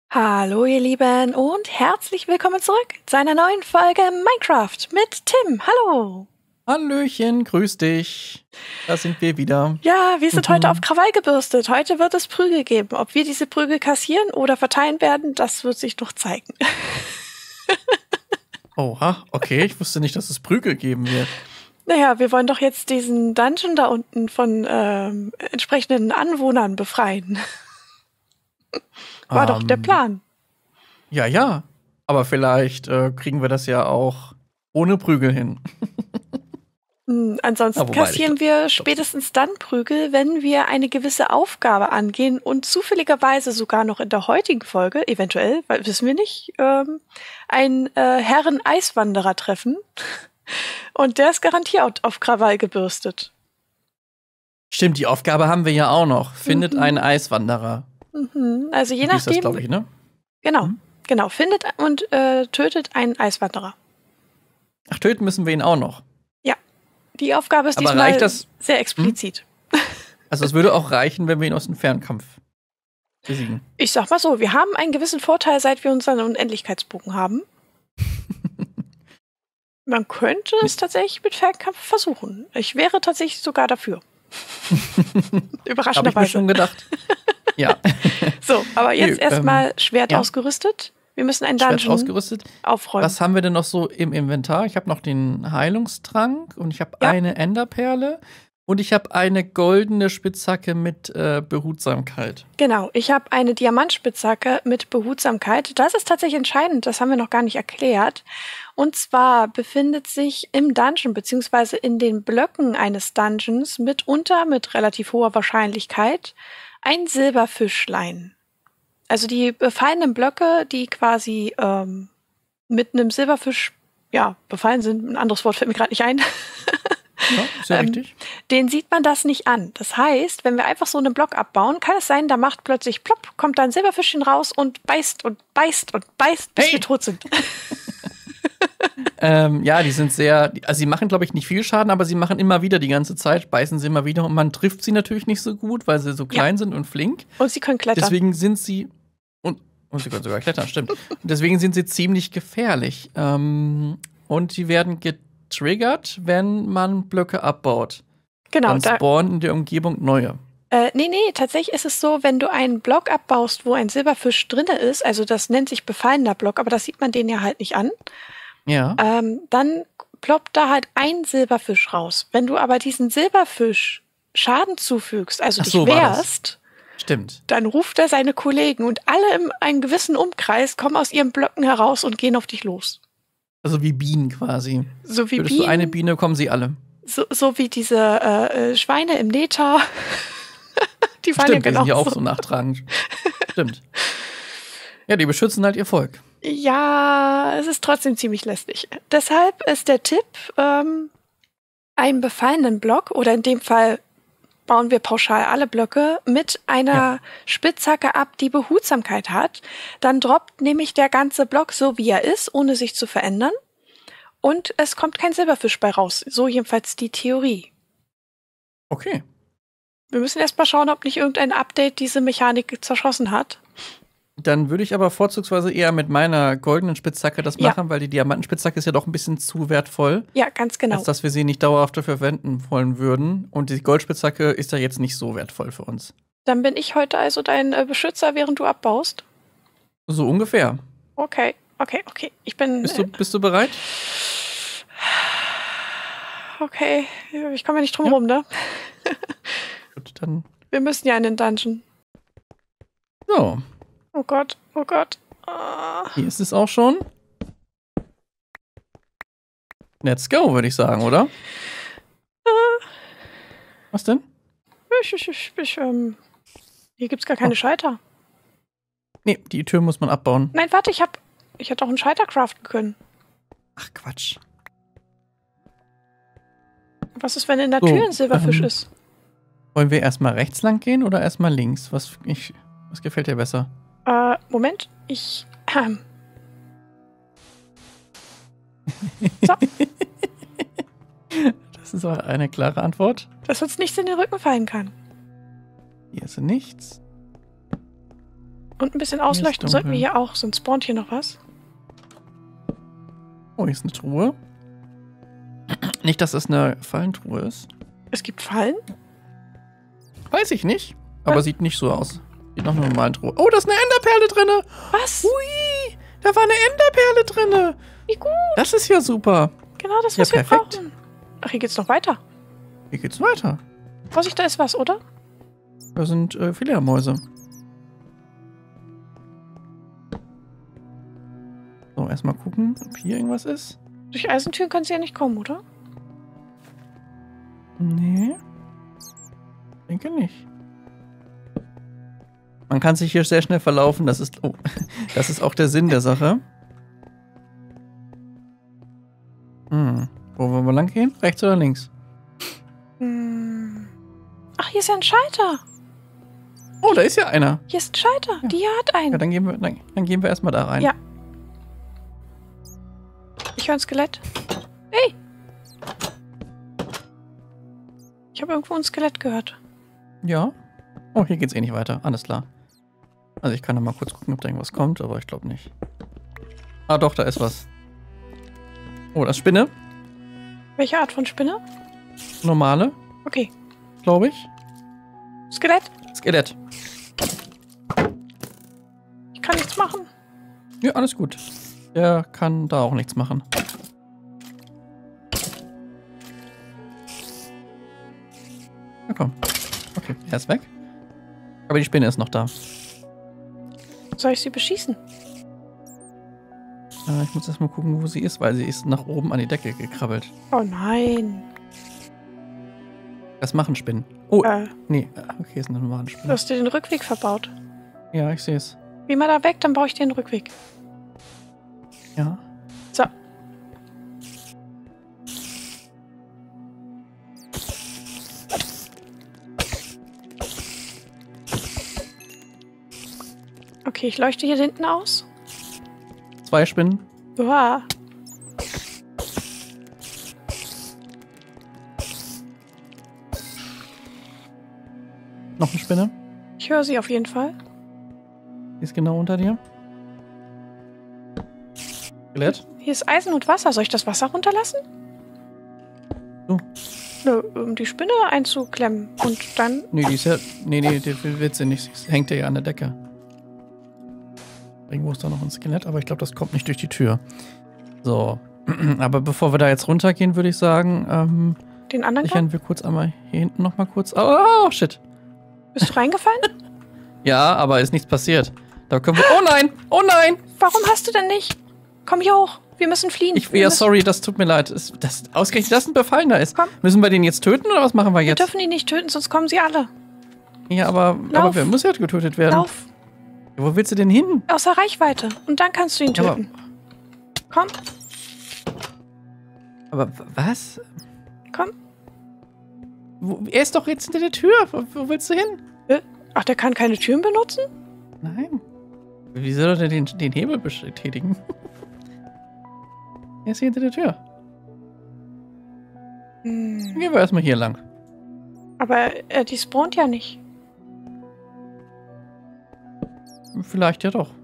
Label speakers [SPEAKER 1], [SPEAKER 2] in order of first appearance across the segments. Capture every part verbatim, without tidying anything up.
[SPEAKER 1] Hallo ihr Lieben und herzlich willkommen zurück zu einer neuen Folge Minecraft mit Tim. Hallo.
[SPEAKER 2] Hallöchen, grüß dich. Da sind wir wieder.
[SPEAKER 1] Ja, wir sind
[SPEAKER 2] Mhm.
[SPEAKER 1] heute auf Krawall gebürstet. Heute wird es Prügel geben. Ob wir diese Prügel kassieren oder verteilen werden, das wird sich noch zeigen.
[SPEAKER 2] Oha, okay, ich wusste nicht, dass es Prügel geben wird.
[SPEAKER 1] Naja, wir wollen doch jetzt diesen Dungeon da unten von ähm, entsprechenden Anwohnern befreien. War
[SPEAKER 2] ähm,
[SPEAKER 1] doch der Plan.
[SPEAKER 2] Ja, ja. Aber vielleicht äh, kriegen wir das ja auch ohne Prügel hin.
[SPEAKER 1] Hm, ansonsten
[SPEAKER 2] Ja, wobei,
[SPEAKER 1] kassieren
[SPEAKER 2] ich
[SPEAKER 1] wir spätestens dann Prügel, wenn wir eine gewisse Aufgabe angehen und zufälligerweise sogar noch in der heutigen Folge, eventuell, weil wissen wir nicht, ähm, einen äh, Herren-Eiswanderer treffen. Und der ist garantiert auf Krawall gebürstet.
[SPEAKER 2] Stimmt, die Aufgabe haben wir ja auch noch. Findet
[SPEAKER 1] Mhm.
[SPEAKER 2] einen Eiswanderer.
[SPEAKER 1] Mhm. Also je
[SPEAKER 2] Wie ist das,
[SPEAKER 1] nachdem.
[SPEAKER 2] glaube ich, ne?
[SPEAKER 1] Genau,
[SPEAKER 2] Mhm.
[SPEAKER 1] genau. Findet und äh, tötet einen Eiswanderer.
[SPEAKER 2] Ach, töten müssen wir ihn auch noch.
[SPEAKER 1] Die Aufgabe ist
[SPEAKER 2] Aber
[SPEAKER 1] diesmal
[SPEAKER 2] reicht das-
[SPEAKER 1] sehr explizit.
[SPEAKER 2] Also es würde auch reichen, wenn wir ihn aus dem Fernkampf besiegen.
[SPEAKER 1] Ich sag mal so, wir haben einen gewissen Vorteil, seit wir unseren Unendlichkeitsbogen haben. Man könnte es tatsächlich mit Fernkampf versuchen. Ich wäre tatsächlich sogar dafür.
[SPEAKER 2] Habe ich mir
[SPEAKER 1] Überraschenderweise.
[SPEAKER 2] schon gedacht. Ja.
[SPEAKER 1] So, aber jetzt
[SPEAKER 2] Nö,
[SPEAKER 1] erstmal
[SPEAKER 2] ähm,
[SPEAKER 1] Schwert
[SPEAKER 2] ja.
[SPEAKER 1] ausgerüstet. Wir müssen ein
[SPEAKER 2] Schwert
[SPEAKER 1] Dungeon
[SPEAKER 2] ausgerüstet.
[SPEAKER 1] aufräumen.
[SPEAKER 2] Was haben wir denn noch so im Inventar? Ich habe noch den Heilungstrank und ich habe
[SPEAKER 1] Ja.
[SPEAKER 2] eine Enderperle und ich habe eine goldene Spitzhacke mit äh, Behutsamkeit.
[SPEAKER 1] Genau, ich habe eine Diamantspitzhacke mit Behutsamkeit. Das ist tatsächlich entscheidend, das haben wir noch gar nicht erklärt. Und zwar befindet sich im Dungeon beziehungsweise in den Blöcken eines Dungeons mitunter mit relativ hoher Wahrscheinlichkeit ein Silberfischlein. Also die befallenen Blöcke, die quasi ähm, mit einem Silberfisch ja, befallen sind, ein anderes Wort fällt mir gerade nicht ein,
[SPEAKER 2] Ja, ist ja
[SPEAKER 1] Ähm,
[SPEAKER 2] richtig.
[SPEAKER 1] den sieht man das nicht an. Das heißt, wenn wir einfach so einen Block abbauen, kann es sein, da macht plötzlich plopp, kommt da ein Silberfischchen raus und beißt und beißt und beißt, bis
[SPEAKER 2] Hey!
[SPEAKER 1] wir tot sind.
[SPEAKER 2] Ähm, ja, die sind sehr, also sie machen, glaube ich, nicht viel Schaden, aber sie machen immer wieder die ganze Zeit, beißen sie immer wieder und man trifft sie natürlich nicht so gut, weil sie so klein sind und flink.
[SPEAKER 1] Und sie können klettern.
[SPEAKER 2] Deswegen sind sie, und, und sie können sogar klettern, stimmt. Und deswegen sind sie ziemlich gefährlich. Ähm, und sie werden getriggert, wenn man Blöcke abbaut.
[SPEAKER 1] genau,
[SPEAKER 2] Dann
[SPEAKER 1] da,
[SPEAKER 2] spawnen in der Umgebung neue.
[SPEAKER 1] äh, nee, nee, tatsächlich ist es so, wenn du einen Block abbaust, wo ein Silberfisch drinne ist, also das nennt sich befallener Block, aber das sieht man den ja halt nicht an,
[SPEAKER 2] Ja.
[SPEAKER 1] ähm, dann ploppt da halt ein Silberfisch raus. Wenn du aber diesen Silberfisch Schaden zufügst, also
[SPEAKER 2] Ach
[SPEAKER 1] dich
[SPEAKER 2] so, war das.
[SPEAKER 1] wehrst,
[SPEAKER 2] Stimmt.
[SPEAKER 1] dann ruft er seine Kollegen und alle in einem gewissen Umkreis kommen aus ihren Blöcken heraus und gehen auf dich los.
[SPEAKER 2] Also wie Bienen quasi.
[SPEAKER 1] So wie
[SPEAKER 2] Würdest
[SPEAKER 1] Bienen,
[SPEAKER 2] du eine Biene, kommen sie alle.
[SPEAKER 1] so, so wie diese äh, äh, Schweine im Neta. Die waren
[SPEAKER 2] Stimmt,
[SPEAKER 1] ja
[SPEAKER 2] die sind ja auch
[SPEAKER 1] genauso.
[SPEAKER 2] so nachtragend. Stimmt. Ja, die beschützen halt ihr Volk.
[SPEAKER 1] Ja, es ist trotzdem ziemlich lästig. Deshalb ist der Tipp, ähm, einen befallenen Block, oder in dem Fall bauen wir pauschal alle Blöcke, mit einer
[SPEAKER 2] Ja.
[SPEAKER 1] Spitzhacke ab, die Behutsamkeit hat. Dann droppt nämlich der ganze Block so, wie er ist, ohne sich zu verändern. Und es kommt kein Silberfisch bei raus. So jedenfalls die Theorie.
[SPEAKER 2] Okay.
[SPEAKER 1] Wir müssen erst mal schauen, ob nicht irgendein Update diese Mechanik zerschossen hat.
[SPEAKER 2] Dann würde ich aber vorzugsweise eher mit meiner goldenen Spitzhacke das
[SPEAKER 1] Ja.
[SPEAKER 2] machen, weil die Diamantenspitzhacke ist ja doch ein bisschen zu wertvoll,
[SPEAKER 1] Ja, ganz genau.
[SPEAKER 2] als dass wir sie nicht dauerhaft dafür verwenden wollen würden. Und die Goldspitzhacke ist ja jetzt nicht so wertvoll für uns.
[SPEAKER 1] Dann bin ich heute also dein äh, Beschützer, während du abbaust.
[SPEAKER 2] So ungefähr.
[SPEAKER 1] Okay, okay, okay. Ich bin.
[SPEAKER 2] Bist du, bist du bereit?
[SPEAKER 1] Äh, okay, ich komme ja nicht drum rum, ne?
[SPEAKER 2] Gut, dann.
[SPEAKER 1] Wir müssen ja in den Dungeon.
[SPEAKER 2] So,
[SPEAKER 1] Oh Gott, oh Gott. Ah.
[SPEAKER 2] hier ist es auch schon. Let's go, würde ich sagen, oder? Was denn?
[SPEAKER 1] Ich, ich, ich, ich, ähm, hier gibt's gar keine
[SPEAKER 2] Oh.
[SPEAKER 1] Scheiter.
[SPEAKER 2] Nee, die Tür muss man abbauen.
[SPEAKER 1] Nein, warte, ich hab. Ich hätte auch einen Scheiter craften können.
[SPEAKER 2] Ach, Quatsch.
[SPEAKER 1] Was ist, wenn in der
[SPEAKER 2] So,
[SPEAKER 1] Tür ein Silberfisch
[SPEAKER 2] ähm,
[SPEAKER 1] ist?
[SPEAKER 2] Wollen wir erstmal rechts lang gehen oder erstmal links? Was, ich, was gefällt dir besser?
[SPEAKER 1] Äh, Moment, ich. Ähm. So,
[SPEAKER 2] Das ist auch eine klare Antwort.
[SPEAKER 1] dass uns nichts in den Rücken fallen kann.
[SPEAKER 2] Hier ist nichts.
[SPEAKER 1] Und ein bisschen ausleuchten sollten wir hier auch, sonst spawnt hier noch was.
[SPEAKER 2] Oh, hier ist eine Truhe. Nicht, dass es eine Fallentruhe ist.
[SPEAKER 1] Es gibt Fallen?
[SPEAKER 2] Weiß ich nicht. Aber was? Sieht nicht so aus. Sieht nach einer normalen Truhe. Oh, da ist eine Enderperle drinne.
[SPEAKER 1] Was?
[SPEAKER 2] Ui, da war eine Enderperle drinne.
[SPEAKER 1] Wie gut.
[SPEAKER 2] Das ist ja super.
[SPEAKER 1] Genau das, was
[SPEAKER 2] ja,
[SPEAKER 1] wir
[SPEAKER 2] perfekt.
[SPEAKER 1] brauchen. Ach, hier geht's noch weiter.
[SPEAKER 2] Hier geht's weiter.
[SPEAKER 1] Vorsicht, da ist was, oder?
[SPEAKER 2] Da sind äh, Fledermäuse. So, erstmal gucken, ob hier irgendwas ist.
[SPEAKER 1] Durch Eisentüren können sie ja nicht kommen, oder?
[SPEAKER 2] Nee. Denke nicht. Man kann sich hier sehr schnell verlaufen. Das ist, oh, das ist auch der Sinn der Sache. Hm. Wo wollen wir lang gehen? Rechts oder links?
[SPEAKER 1] Hm. Ach, hier ist ja ein Scheiter.
[SPEAKER 2] Oh, da ist ja einer.
[SPEAKER 1] Hier ist ein Scheiter.
[SPEAKER 2] Ja.
[SPEAKER 1] Die hier hat einen.
[SPEAKER 2] Ja, dann gehen wir, dann, dann gehen wir erstmal da rein.
[SPEAKER 1] Ja. Ich höre ein Skelett. Hey! Ich habe irgendwo ein Skelett gehört.
[SPEAKER 2] Ja. Oh, hier geht's eh nicht weiter. Alles klar. Also ich kann noch mal kurz gucken, ob da irgendwas kommt, aber ich glaube nicht. Ah doch, da ist was. Oh, das ist Spinne.
[SPEAKER 1] Welche Art von Spinne?
[SPEAKER 2] Normale,
[SPEAKER 1] Okay.
[SPEAKER 2] glaube ich.
[SPEAKER 1] Skelett?
[SPEAKER 2] Skelett.
[SPEAKER 1] Ich kann nichts machen.
[SPEAKER 2] Ja, alles gut. Der kann da auch nichts machen. Na komm. Okay, er ist weg. Aber die Spinne ist noch da.
[SPEAKER 1] Soll ich sie beschießen?
[SPEAKER 2] Äh, ich muss erst mal gucken, wo sie ist, weil sie ist nach oben an die Decke gekrabbelt.
[SPEAKER 1] Oh nein.
[SPEAKER 2] Was machen Spinnen? Oh,
[SPEAKER 1] Äh,
[SPEAKER 2] nee. Okay, ist eine normale
[SPEAKER 1] du
[SPEAKER 2] Spinne.
[SPEAKER 1] hast dir den Rückweg verbaut.
[SPEAKER 2] Ja, ich sehe es.
[SPEAKER 1] Geh mal da weg, dann brauche ich dir den Rückweg.
[SPEAKER 2] Ja.
[SPEAKER 1] So. Okay, ich leuchte hier hinten aus.
[SPEAKER 2] Zwei Spinnen.
[SPEAKER 1] Uah.
[SPEAKER 2] Noch eine Spinne.
[SPEAKER 1] Ich höre sie auf jeden Fall.
[SPEAKER 2] Die ist genau unter dir. Skelett.
[SPEAKER 1] Hier ist Eisen und Wasser. Soll ich das Wasser runterlassen?
[SPEAKER 2] So.
[SPEAKER 1] Nö, um die Spinne einzuklemmen. Und dann...
[SPEAKER 2] Nee, die ist ja. Nee, nee, die will sie nicht. Sie hängt ja an der Decke. Irgendwo ist da noch ein Skelett, aber ich glaube, das kommt nicht durch die Tür. So. Aber bevor wir da jetzt runtergehen, würde ich sagen, ähm.
[SPEAKER 1] Den anderen
[SPEAKER 2] sichern wir kurz einmal hier hinten nochmal kurz. Oh, shit.
[SPEAKER 1] Bist du reingefallen?
[SPEAKER 2] Ja, aber ist nichts passiert. Da können wir. Oh nein! Oh nein!
[SPEAKER 1] Warum hast du denn nicht? Komm hier hoch. Wir müssen fliehen.
[SPEAKER 2] Ich,
[SPEAKER 1] wir
[SPEAKER 2] ja,
[SPEAKER 1] müssen,
[SPEAKER 2] sorry, das tut mir leid. Das, das, ausgerechnet, dass ein Befallener ist.
[SPEAKER 1] Komm.
[SPEAKER 2] Müssen wir den jetzt töten oder was machen wir
[SPEAKER 1] Wir
[SPEAKER 2] jetzt?
[SPEAKER 1] dürfen ihn nicht töten, sonst kommen sie alle.
[SPEAKER 2] Ja, aber,
[SPEAKER 1] Lauf.
[SPEAKER 2] aber wer muss ja getötet werden?
[SPEAKER 1] Lauf.
[SPEAKER 2] Ja, wo willst du denn hin?
[SPEAKER 1] Außer Reichweite. Und dann kannst du ihn
[SPEAKER 2] Ja, aber-
[SPEAKER 1] töten. Komm,
[SPEAKER 2] Aber w- was?
[SPEAKER 1] komm.
[SPEAKER 2] Wo, er ist doch jetzt hinter der Tür. Wo, wo willst du hin?
[SPEAKER 1] Äh, Ach, der kann keine Türen benutzen?
[SPEAKER 2] Nein. Wie soll er denn den, den Hebel betätigen? Er ist hier hinter der Tür. Dann
[SPEAKER 1] Hm.
[SPEAKER 2] gehen wir erstmal hier lang.
[SPEAKER 1] Aber äh, die spawnt ja nicht.
[SPEAKER 2] Vielleicht ja doch.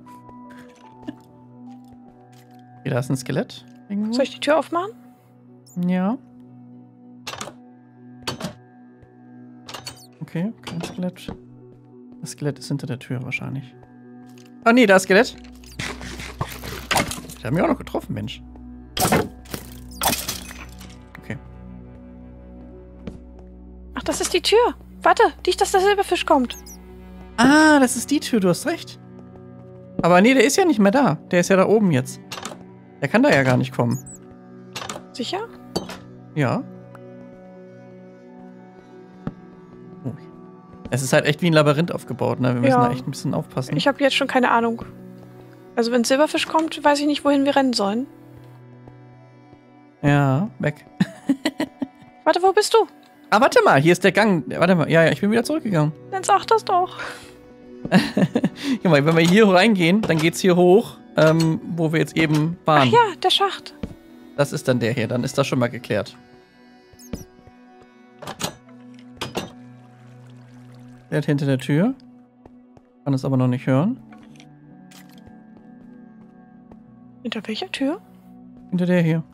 [SPEAKER 2] Hier, da ist ein Skelett. Irgendwo.
[SPEAKER 1] Soll ich die Tür aufmachen?
[SPEAKER 2] Ja. Okay, kein Skelett. Das Skelett ist hinter der Tür wahrscheinlich. Ah, nee, da ist Skelett. Ich habe mich auch noch getroffen, Mensch. Okay.
[SPEAKER 1] Ach, das ist die Tür. Warte, nicht, dass der Silberfisch kommt.
[SPEAKER 2] Ah, das ist die Tür, du hast recht. Aber nee, der ist ja nicht mehr da. Der ist ja da oben jetzt. Der kann da ja gar nicht kommen.
[SPEAKER 1] Sicher?
[SPEAKER 2] Ja. Oh. Es ist halt echt wie ein Labyrinth aufgebaut, ne? Wir müssen
[SPEAKER 1] Ja.
[SPEAKER 2] da echt ein bisschen aufpassen.
[SPEAKER 1] Ich habe jetzt schon keine Ahnung. Also wenn Silberfisch kommt, weiß ich nicht, wohin wir rennen sollen.
[SPEAKER 2] Ja, weg.
[SPEAKER 1] Warte, wo bist du?
[SPEAKER 2] Ah, warte mal, hier ist der Gang. Warte mal, ja, ja, ich bin wieder zurückgegangen.
[SPEAKER 1] Dann sag das doch.
[SPEAKER 2] Guck mal, wenn wir hier reingehen, dann geht's hier hoch, ähm, wo wir jetzt eben
[SPEAKER 1] Ach
[SPEAKER 2] waren.
[SPEAKER 1] ja, der Schacht.
[SPEAKER 2] Das ist dann der hier, dann ist das schon mal geklärt. Der hat hinter der Tür. Kann es aber noch nicht hören.
[SPEAKER 1] Hinter welcher Tür?
[SPEAKER 2] Hinter der hier.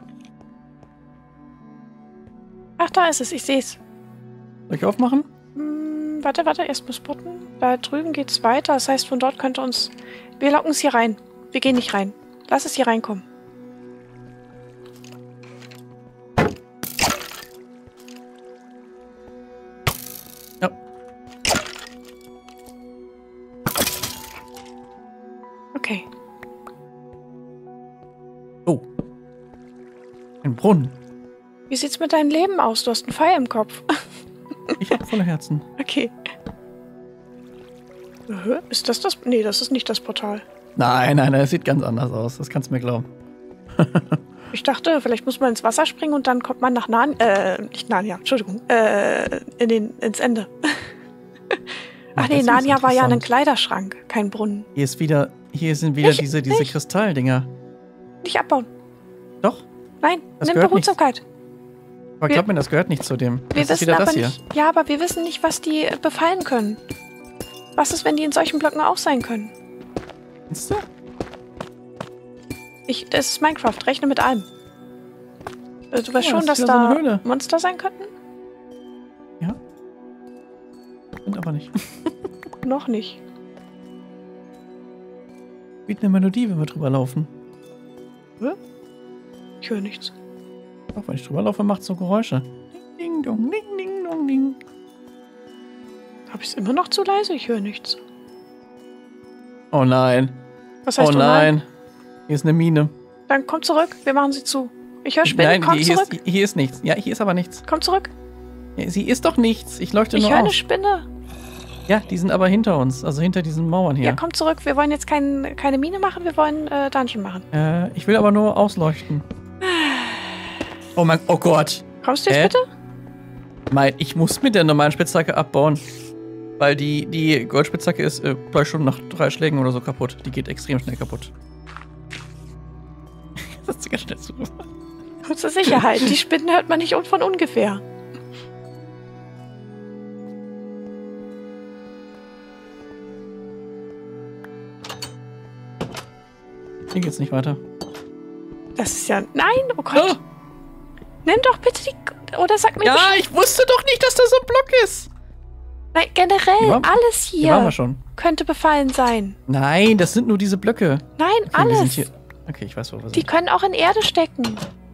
[SPEAKER 1] Ach, da ist es. Ich sehe es.
[SPEAKER 2] Soll ich aufmachen?
[SPEAKER 1] Hm, warte, warte. Erstmal spotten. Da drüben geht's weiter. Das heißt, von dort könnte uns... Wir locken es hier rein. Wir gehen nicht rein. Lass es hier reinkommen.
[SPEAKER 2] Ja.
[SPEAKER 1] Okay.
[SPEAKER 2] Oh. Ein Brunnen.
[SPEAKER 1] Wie sieht's mit deinem Leben aus? Du hast ein Feuer im Kopf.
[SPEAKER 2] Ich habe volle Herzen.
[SPEAKER 1] Okay. Äh, Ist das das? Nee, das ist nicht das Portal.
[SPEAKER 2] Nein, nein, nein, es sieht ganz anders aus. Das kannst du mir glauben.
[SPEAKER 1] Ich dachte, vielleicht muss man ins Wasser springen und dann kommt man nach Narnia, äh, nicht Narnia, Entschuldigung, äh, in den, ins Ende. Ach
[SPEAKER 2] Ach,
[SPEAKER 1] nee,
[SPEAKER 2] das ist
[SPEAKER 1] Narnia war ja ein
[SPEAKER 2] interessant.
[SPEAKER 1] Kleiderschrank, kein Brunnen.
[SPEAKER 2] Hier ist wieder, hier sind wieder
[SPEAKER 1] Nicht,
[SPEAKER 2] diese, diese
[SPEAKER 1] nicht.
[SPEAKER 2] Kristalldinger.
[SPEAKER 1] Nicht abbauen.
[SPEAKER 2] Doch,
[SPEAKER 1] Nein,
[SPEAKER 2] Das
[SPEAKER 1] nimm
[SPEAKER 2] gehört
[SPEAKER 1] Behutsamkeit.
[SPEAKER 2] aber
[SPEAKER 1] Wir-
[SPEAKER 2] glaub mir, das gehört nicht zu dem.
[SPEAKER 1] Wir
[SPEAKER 2] Das ist
[SPEAKER 1] wissen
[SPEAKER 2] wieder
[SPEAKER 1] aber
[SPEAKER 2] das hier.
[SPEAKER 1] nicht. Ja, aber wir wissen nicht, was die äh, befallen können. Was ist, wenn die in solchen Blöcken auch sein können?
[SPEAKER 2] Siehst du?
[SPEAKER 1] Ich, das ist Minecraft, rechne mit allem. Äh, Du weißt
[SPEAKER 2] Ja,
[SPEAKER 1] schon,
[SPEAKER 2] das
[SPEAKER 1] dass
[SPEAKER 2] ist wieder so
[SPEAKER 1] da
[SPEAKER 2] eine Höhle.
[SPEAKER 1] Monster sein könnten?
[SPEAKER 2] Ja. Sind aber nicht.
[SPEAKER 1] Noch nicht.
[SPEAKER 2] Wie eine Melodie, wenn wir drüber laufen.
[SPEAKER 1] Ich höre nichts.
[SPEAKER 2] Auch wenn ich drüber laufe, macht es so Geräusche. Ding, ding, dong, ding, ding, dong, ding.
[SPEAKER 1] Habe ich es immer noch zu leise? Ich höre nichts.
[SPEAKER 2] Oh nein.
[SPEAKER 1] Was heißt
[SPEAKER 2] Oh
[SPEAKER 1] du
[SPEAKER 2] nein. Hier ist eine Mine.
[SPEAKER 1] Dann komm zurück, wir machen sie zu. Ich höre Spinnen,
[SPEAKER 2] Nein,
[SPEAKER 1] komm
[SPEAKER 2] hier, hier,
[SPEAKER 1] zurück.
[SPEAKER 2] ist, hier ist nichts. Ja, hier ist aber nichts.
[SPEAKER 1] Komm zurück.
[SPEAKER 2] Ja, sie ist doch nichts. Ich leuchte
[SPEAKER 1] Ich
[SPEAKER 2] nur
[SPEAKER 1] höre eine
[SPEAKER 2] auf.
[SPEAKER 1] Spinne.
[SPEAKER 2] Ja, die sind aber hinter uns. Also hinter diesen Mauern hier.
[SPEAKER 1] Ja, komm zurück. Wir wollen jetzt kein, keine Mine machen, wir wollen äh, Dungeon machen.
[SPEAKER 2] Äh, ich will aber nur ausleuchten. Oh mein, oh Gott.
[SPEAKER 1] Kommst du jetzt
[SPEAKER 2] Hä?
[SPEAKER 1] bitte?
[SPEAKER 2] Mein, ich muss mit der normalen Spitzhacke abbauen. Weil die, die Goldspitzhacke ist äh, gleich schon nach drei Schlägen oder so kaputt. Die geht extrem schnell kaputt. Das ist ganz schnell zu.
[SPEAKER 1] Zur Sicherheit. Die Spinnen hört man nicht un- von ungefähr.
[SPEAKER 2] Hier geht's nicht weiter.
[SPEAKER 1] Das ist ja... Nein, oh Gott.
[SPEAKER 2] Oh,
[SPEAKER 1] Nimm doch bitte die... Oder sag mir
[SPEAKER 2] ja,
[SPEAKER 1] Bescheid.
[SPEAKER 2] ich wusste doch nicht, dass da so ein Block ist.
[SPEAKER 1] Nein, generell,
[SPEAKER 2] Hier war-
[SPEAKER 1] alles
[SPEAKER 2] Hier waren wir
[SPEAKER 1] hier
[SPEAKER 2] schon.
[SPEAKER 1] könnte befallen sein.
[SPEAKER 2] Nein, das sind nur diese Blöcke.
[SPEAKER 1] Nein,
[SPEAKER 2] Okay, wir
[SPEAKER 1] alles.
[SPEAKER 2] sind hier. Okay, ich weiß, wo wir
[SPEAKER 1] Die
[SPEAKER 2] sind.
[SPEAKER 1] können auch in Erde stecken.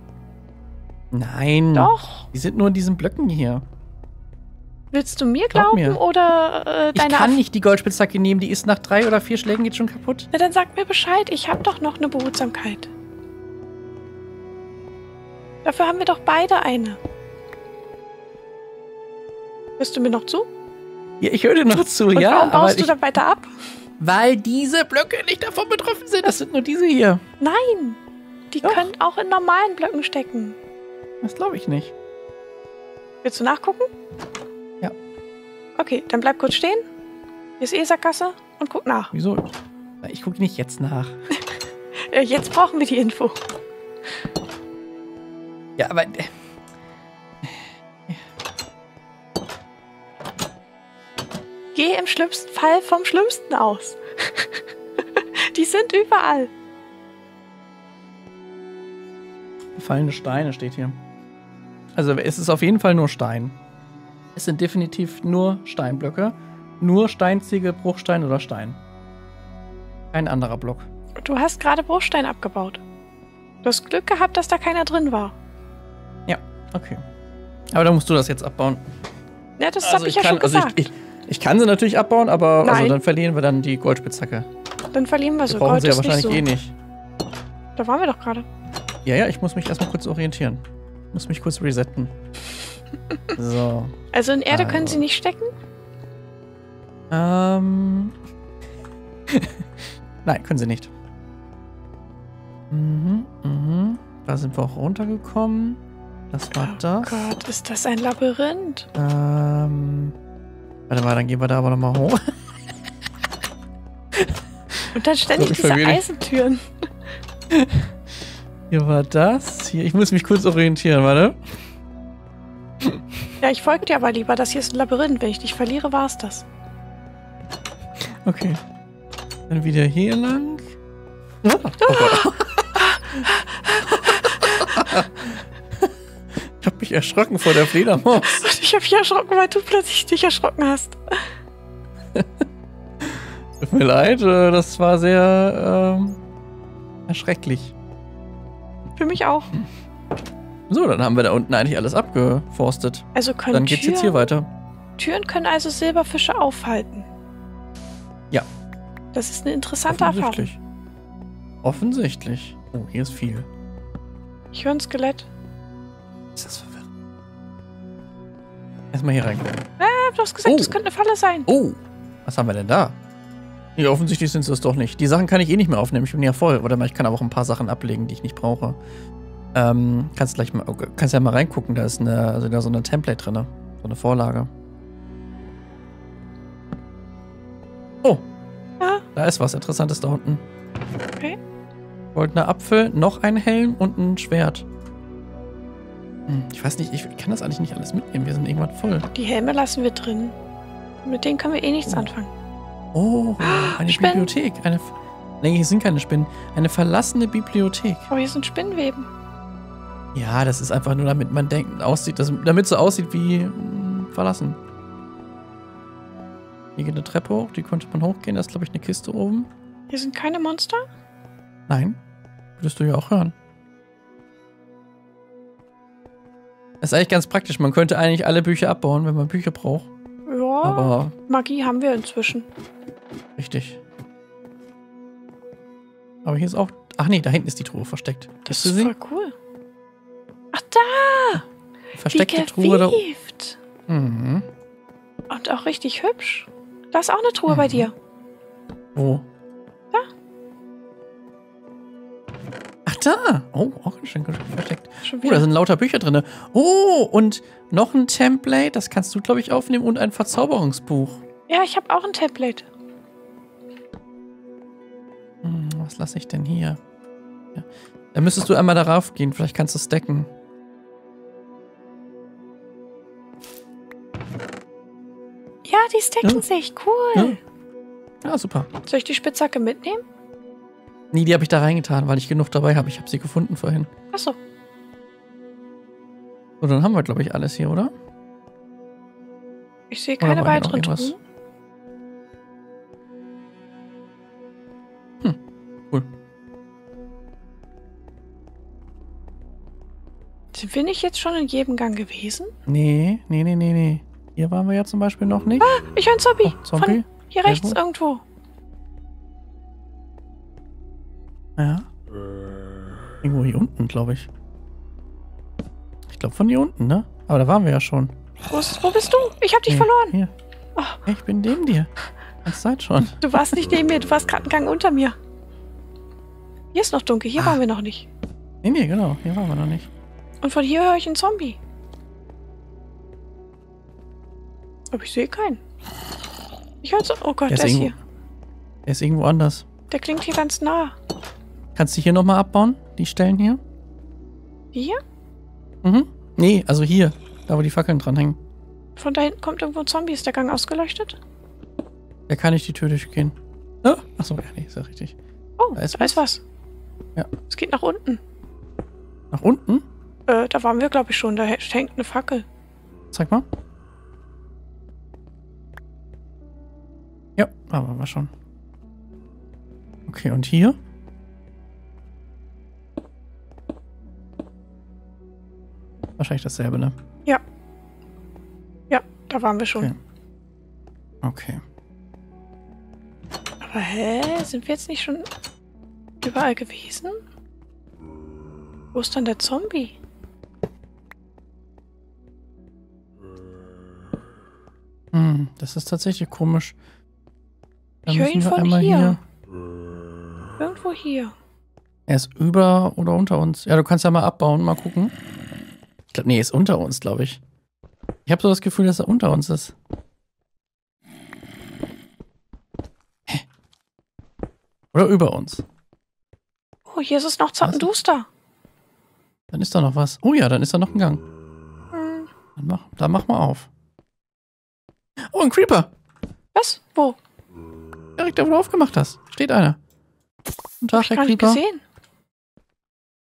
[SPEAKER 2] Nein.
[SPEAKER 1] Doch.
[SPEAKER 2] Die sind nur in diesen Blöcken hier.
[SPEAKER 1] Willst du mir
[SPEAKER 2] Glaub
[SPEAKER 1] glauben
[SPEAKER 2] mir.
[SPEAKER 1] oder äh,
[SPEAKER 2] Ich
[SPEAKER 1] deine...
[SPEAKER 2] kann
[SPEAKER 1] Aff-
[SPEAKER 2] nicht die Goldspitzhacke nehmen, die ist nach drei oder vier Schlägen jetzt schon kaputt.
[SPEAKER 1] Na, dann sag mir Bescheid. Ich habe doch noch eine Behutsamkeit. Dafür haben wir doch beide eine. Hörst du mir noch zu?
[SPEAKER 2] Ja, ich höre dir noch zu,
[SPEAKER 1] Und
[SPEAKER 2] ja.
[SPEAKER 1] warum
[SPEAKER 2] aber
[SPEAKER 1] baust du
[SPEAKER 2] ich,
[SPEAKER 1] dann weiter ab?
[SPEAKER 2] weil diese Blöcke nicht davon betroffen sind. Das sind nur diese hier.
[SPEAKER 1] Nein, die
[SPEAKER 2] Doch.
[SPEAKER 1] können auch in normalen Blöcken stecken.
[SPEAKER 2] Das glaube ich nicht.
[SPEAKER 1] Willst du nachgucken?
[SPEAKER 2] Ja.
[SPEAKER 1] Okay, dann bleib kurz stehen. Hier ist eh Sackgasse und guck nach.
[SPEAKER 2] Wieso? Na, Ich gucke nicht jetzt nach.
[SPEAKER 1] Äh, Jetzt brauchen wir die Info.
[SPEAKER 2] Ja, aber. äh,
[SPEAKER 1] Geh im schlimmsten Fall vom Schlimmsten aus. Die sind überall.
[SPEAKER 2] Fallende Steine steht hier. Also es ist auf jeden Fall nur Stein. Es sind definitiv nur Steinblöcke. Nur Steinziegel, Bruchstein oder Stein. Kein anderer Block.
[SPEAKER 1] Du hast gerade Bruchstein abgebaut. Du hast Glück gehabt, dass da keiner drin war.
[SPEAKER 2] Ja, okay. Aber dann musst du das jetzt abbauen.
[SPEAKER 1] Ja, das
[SPEAKER 2] Also
[SPEAKER 1] hab ich ja
[SPEAKER 2] kann,
[SPEAKER 1] schon
[SPEAKER 2] also
[SPEAKER 1] gesagt.
[SPEAKER 2] ich, ich, ich kann sie natürlich abbauen, aber also
[SPEAKER 1] Nein.
[SPEAKER 2] dann verlieren wir dann die Goldspitzhacke.
[SPEAKER 1] Dann verlieren wir
[SPEAKER 2] Wir
[SPEAKER 1] so.
[SPEAKER 2] brauchen
[SPEAKER 1] Gold
[SPEAKER 2] sie ja
[SPEAKER 1] ist nicht
[SPEAKER 2] wahrscheinlich
[SPEAKER 1] so.
[SPEAKER 2] eh nicht.
[SPEAKER 1] Da waren wir doch gerade.
[SPEAKER 2] Ja, ja, ich muss mich erstmal kurz orientieren. Ich muss mich kurz resetten. So.
[SPEAKER 1] Also in Erde können
[SPEAKER 2] Also.
[SPEAKER 1] sie nicht stecken?
[SPEAKER 2] Ähm. Nein, können sie nicht. Mhm, mhm. Da sind wir auch runtergekommen. Das war
[SPEAKER 1] Oh
[SPEAKER 2] das.
[SPEAKER 1] Gott, ist das ein Labyrinth?
[SPEAKER 2] Ähm. Warte mal, dann gehen wir da aber nochmal hoch.
[SPEAKER 1] Und dann ständig
[SPEAKER 2] So, ich
[SPEAKER 1] diese
[SPEAKER 2] verwirre dich.
[SPEAKER 1] Eisentüren.
[SPEAKER 2] Hier war das. Hier, ich muss mich kurz orientieren, warte.
[SPEAKER 1] Ja, ich folge dir aber lieber. Das hier ist ein Labyrinth. Wenn ich dich verliere, war es das.
[SPEAKER 2] Okay. Dann wieder hier lang. Oh, oh Gott. Ich hab mich erschrocken vor der Fledermaus.
[SPEAKER 1] Und ich hab mich erschrocken, weil du plötzlich dich erschrocken hast.
[SPEAKER 2] Tut mir leid, äh, das war sehr ähm, erschrecklich.
[SPEAKER 1] Für mich auch.
[SPEAKER 2] So, dann haben wir da unten eigentlich alles abgeforstet.
[SPEAKER 1] Also können
[SPEAKER 2] Dann geht's
[SPEAKER 1] Türen,
[SPEAKER 2] jetzt hier weiter.
[SPEAKER 1] Türen können also Silberfische aufhalten.
[SPEAKER 2] Ja.
[SPEAKER 1] Das ist eine interessante Erfahrung.
[SPEAKER 2] Offensichtlich. Offensichtlich. Oh, hier ist viel.
[SPEAKER 1] Ich höre ein Skelett.
[SPEAKER 2] Ist das verwirrend? Erstmal hier reingucken.
[SPEAKER 1] Ah, du hast gesagt,
[SPEAKER 2] Oh.
[SPEAKER 1] das könnte eine Falle sein.
[SPEAKER 2] Oh, was haben wir denn da? Nee, offensichtlich sind es das doch nicht. Die Sachen kann ich eh nicht mehr aufnehmen. Ich bin ja voll. Warte mal, ich kann aber auch ein paar Sachen ablegen, die ich nicht brauche. Ähm, kannst gleich mal, okay, kannst ja mal reingucken. Da ist eine, also da so eine Template drin. So eine Vorlage. Oh.
[SPEAKER 1] Ja.
[SPEAKER 2] Da ist was Interessantes da unten.
[SPEAKER 1] Okay.
[SPEAKER 2] Goldener Apfel, noch ein Helm und ein Schwert. Hm, ich weiß nicht, ich kann das eigentlich nicht alles mitnehmen. Wir sind irgendwann voll.
[SPEAKER 1] Die Helme lassen wir drin. Mit denen können wir eh nichts
[SPEAKER 2] Oh.
[SPEAKER 1] anfangen.
[SPEAKER 2] Oh, eine
[SPEAKER 1] Spinnen.
[SPEAKER 2] Bibliothek. Eine, nee, hier sind keine Spinnen. Eine verlassene Bibliothek.
[SPEAKER 1] Aber hier sind Spinnweben.
[SPEAKER 2] Ja, das ist einfach nur, damit man denkt, aussieht, dass, damit so aussieht wie mh, verlassen. Hier geht eine Treppe hoch, die konnte man hochgehen. Da ist, glaube ich, eine Kiste oben.
[SPEAKER 1] Hier sind keine Monster?
[SPEAKER 2] Nein. Würdest du ja auch hören. Das ist eigentlich ganz praktisch. Man könnte eigentlich alle Bücher abbauen, wenn man Bücher braucht.
[SPEAKER 1] Ja,
[SPEAKER 2] Aber
[SPEAKER 1] Magie haben wir inzwischen.
[SPEAKER 2] richtig. Aber hier ist auch... Ach nee, da hinten ist die Truhe versteckt.
[SPEAKER 1] Das
[SPEAKER 2] Siehst du
[SPEAKER 1] ist
[SPEAKER 2] sie?
[SPEAKER 1] voll cool. Ach, da!
[SPEAKER 2] Versteckte
[SPEAKER 1] Wie
[SPEAKER 2] Truhe da.
[SPEAKER 1] gewieft.
[SPEAKER 2] Mhm.
[SPEAKER 1] Und auch richtig hübsch. Da ist auch eine Truhe
[SPEAKER 2] Mhm.
[SPEAKER 1] bei dir.
[SPEAKER 2] Wo?
[SPEAKER 1] Da.
[SPEAKER 2] Ach da! Oh, auch ganz schön versteckt.
[SPEAKER 1] Schon
[SPEAKER 2] Oh, da
[SPEAKER 1] wieder.
[SPEAKER 2] sind lauter Bücher drin. Oh, und noch ein Template, das kannst du, glaube ich, aufnehmen und ein Verzauberungsbuch.
[SPEAKER 1] Ja, ich habe auch ein Tablet.
[SPEAKER 2] Hm, was lasse ich denn hier? Ja. Da müsstest du einmal darauf gehen, vielleicht kannst du es decken.
[SPEAKER 1] Ja, die stacken
[SPEAKER 2] Ja.
[SPEAKER 1] sich. Cool.
[SPEAKER 2] Ja. Ja, super.
[SPEAKER 1] Soll ich die Spitzhacke mitnehmen?
[SPEAKER 2] Nee, die habe ich da reingetan, weil ich genug dabei habe. Ich habe sie gefunden vorhin.
[SPEAKER 1] Achso.
[SPEAKER 2] So, dann haben wir, glaube ich, alles hier, oder?
[SPEAKER 1] Ich sehe
[SPEAKER 2] Oder
[SPEAKER 1] keine
[SPEAKER 2] war hier noch
[SPEAKER 1] weiteren
[SPEAKER 2] irgendwas?
[SPEAKER 1] Truhen.
[SPEAKER 2] Cool.
[SPEAKER 1] Sind wir nicht jetzt schon in jedem Gang gewesen?
[SPEAKER 2] Nee, nee, nee, nee, nee. Hier waren wir ja zum Beispiel noch nicht.
[SPEAKER 1] Ich höre einen Zombie.
[SPEAKER 2] Oh, Zombie?
[SPEAKER 1] Von hier
[SPEAKER 2] Sehr
[SPEAKER 1] rechts
[SPEAKER 2] gut.
[SPEAKER 1] irgendwo.
[SPEAKER 2] Ja. Irgendwo hier unten, glaube ich. Ich glaube von hier unten, ne? Aber da waren wir ja schon.
[SPEAKER 1] Wo, ist, wo bist du? Ich hab dich
[SPEAKER 2] Nee,
[SPEAKER 1] verloren.
[SPEAKER 2] Hier.
[SPEAKER 1] Oh.
[SPEAKER 2] Ich bin neben dir. Ganz Zeit schon.
[SPEAKER 1] Du warst nicht neben mir, du warst gerade einen Gang unter mir. Hier ist noch dunkel, hier
[SPEAKER 2] Ah.
[SPEAKER 1] waren wir noch nicht.
[SPEAKER 2] Nee, nee, genau. Hier waren wir noch nicht.
[SPEAKER 1] Und von hier höre ich einen Zombie. Aber ich sehe keinen. Ich höre so. Oh Gott,
[SPEAKER 2] Der
[SPEAKER 1] der
[SPEAKER 2] ist
[SPEAKER 1] ist
[SPEAKER 2] irgendwo-
[SPEAKER 1] hier.
[SPEAKER 2] Er ist irgendwo anders.
[SPEAKER 1] Der klingt hier ganz nah.
[SPEAKER 2] Kannst du hier nochmal abbauen? Die Stellen hier?
[SPEAKER 1] Hier?
[SPEAKER 2] Mhm. Nee, also hier. Da, wo die Fackeln dranhängen.
[SPEAKER 1] Von da hinten kommt irgendwo ein Zombie. Ist der Gang ausgeleuchtet?
[SPEAKER 2] Der kann nicht die Tür durchgehen. Ah, achso, ja, nee, ist ja richtig.
[SPEAKER 1] Oh,
[SPEAKER 2] Da
[SPEAKER 1] da
[SPEAKER 2] ist
[SPEAKER 1] ist, was.
[SPEAKER 2] Ja.
[SPEAKER 1] Es geht nach unten.
[SPEAKER 2] Nach unten?
[SPEAKER 1] Äh, da waren wir, glaube ich, schon. Da hä- hängt eine Fackel.
[SPEAKER 2] Zeig mal. Ja, da waren wir schon. Okay, und hier? Wahrscheinlich dasselbe, ne?
[SPEAKER 1] Ja. Ja, da waren wir schon.
[SPEAKER 2] Okay. Okay.
[SPEAKER 1] Aber hä? Sind wir jetzt nicht schon überall gewesen? Wo ist dann der Zombie?
[SPEAKER 2] Hm, das ist tatsächlich komisch. Da
[SPEAKER 1] Ich höre
[SPEAKER 2] müssen
[SPEAKER 1] ihn
[SPEAKER 2] wir
[SPEAKER 1] von
[SPEAKER 2] einmal
[SPEAKER 1] hier. Irgendwo hier.
[SPEAKER 2] Er ist über oder unter uns. Ja, du kannst ja mal abbauen, mal gucken. Ich glaube, nee, er ist unter uns, glaube ich. Ich habe so das Gefühl, dass er unter uns ist. Hä? Oder über uns.
[SPEAKER 1] Oh, hier ist es noch zappenduster.
[SPEAKER 2] Dann ist da noch was. Oh ja, dann ist da noch ein Gang.
[SPEAKER 1] Hm.
[SPEAKER 2] Dann mach, dann mach mal auf. Oh, ein Creeper.
[SPEAKER 1] Was? Wo?
[SPEAKER 2] Direkt da, wo du aufgemacht hast. Steht einer. Guten Tag,
[SPEAKER 1] Hab ich
[SPEAKER 2] Herr
[SPEAKER 1] gar nicht
[SPEAKER 2] Creeper.
[SPEAKER 1] gesehen.